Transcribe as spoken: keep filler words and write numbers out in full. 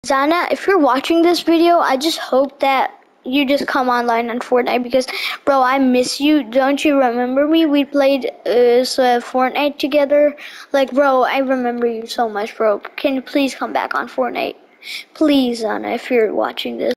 Zana, if you're watching this video, I just hope that you just come online on Fortnite because, bro, I miss you. Don't you remember me? We played uh, so Fortnite together. Like, bro, I remember you so much, bro. Can you please come back on Fortnite? Please, Zana, if you're watching this.